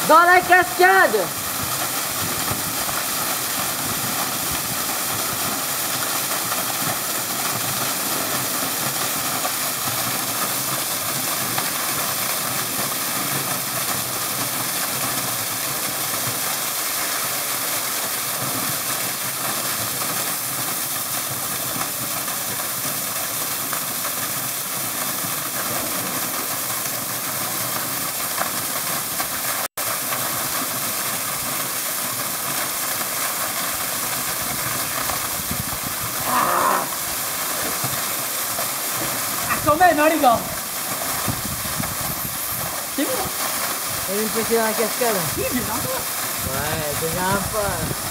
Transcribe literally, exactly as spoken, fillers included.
Dans la cascade. Quand même, hein, les gars. C'est bon. Et une petite dans la cascade. Oui, j'ai un peu. Ouais, déjà un peu.